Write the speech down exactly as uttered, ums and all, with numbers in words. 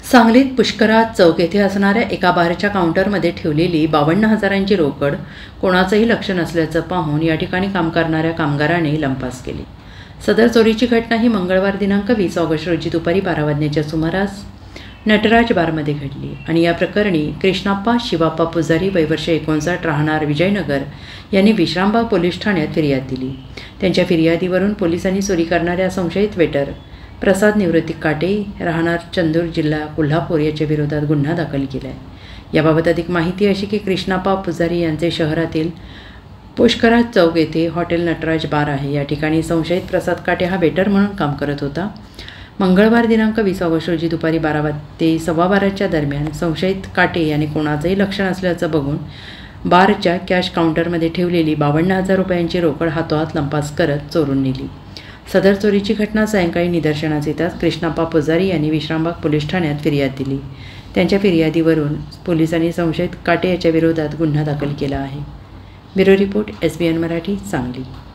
सांगलीत पुष्कराज चौक येथे असणाऱ्या एका बारच्या काउंटरमध्ये ठेवलेली बावन्न हजारांची रोकड कोणाचंही लक्ष नसल्याचं पाहून या ठिकाणी काम करणाऱ्या कामगाराने लंपास केली। सदर चोरीची घटना ही मंगळवार दिनांक वीस ऑगस्ट रोजी दुपारी बारा वाजण्याच्या सुमारास नटराज बारमध्ये घडली आणि या प्रकरणी कृष्णाप्पा शिवाप्पा पुजारी वय वर्ष एकोणसाठ राहणार विजयनगर यांनी विश्रामबाग पोलीस ठाण्यात फिर्याद दिली। त्यांच्या फिर्यादीवरून पोलिसांनी चोरी करणाऱ्या संशयित वेटर प्रसाद निवृत्ती काटे राहणार चंदूर जिल्हा कोल्हापूर याच्या विरोधात गुन्हा दाखल केला आहे। याबाबत अधिक माहिती अशी की कृष्णाप्पा पुजारी यांचे शहरातील पुष्कराज चौक येथे हॉटेल नटराज बार आहे। या ठिकाणी संशयित प्रसाद काटे हा वेटर म्हणून काम करत होता। मंगळवार दिनांक वीस ऑगस्ट रोजी दुपारी बारा ते सव्वा बाराच्या दरम्यान संशयित काटे यांनी कोणाचंही लक्ष नसल्याचं बघून बारच्या कॅश काउंटरमध्ये ठेवलेली बावन्न हजार रुपयांची रोकड हातोहात लंपास करत चोरून नेली। सदर चोरीची घटना सायंकाळी निदर्शनास येताच कृष्णाप्पा पुजारी यांनी विश्रामबाग पोलीस ठाण्यात फिर्याद दिली। त्यांच्या फिर्यादीवरून पोलिसांनी संशयित काटे याच्या विरोधात गुन्हा दाखल केला आहे। Bureau report S B N Marathi Sangli.